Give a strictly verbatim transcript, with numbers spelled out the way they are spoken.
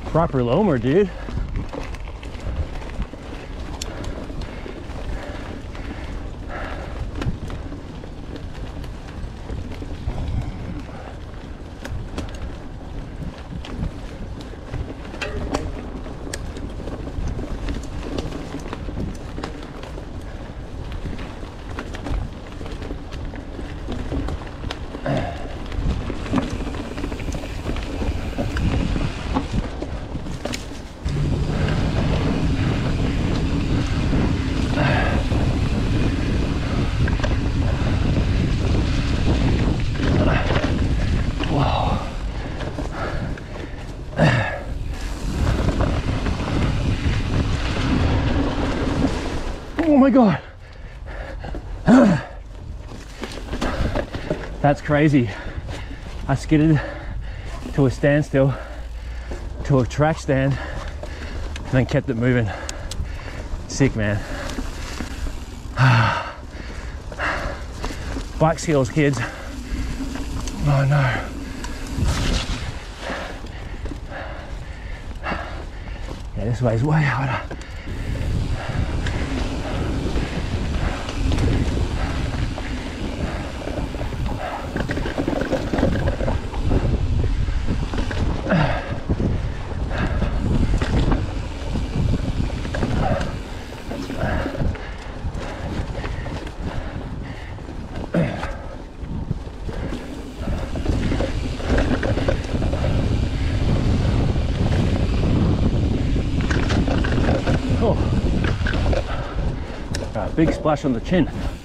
Proper loamer, dude. Oh my God. That's crazy. I skidded to a standstill, to a track stand, and then kept it moving. Sick, man. Bike skills, kids. Oh no. Yeah, this way's way harder. Big splash on the chin.